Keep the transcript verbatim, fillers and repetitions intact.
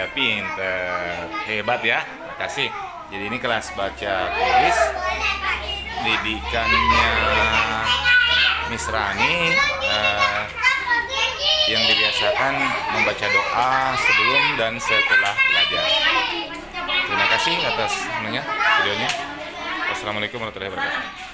pinter, hebat ya. Makasih. Jadi ini kelas baca tulis didikannya Miss Rani eh, yang dibiasakan membaca doa sebelum dan setelah belajar. Terima kasih atas videonya. Wassalamualaikum warahmatullahi wabarakatuh.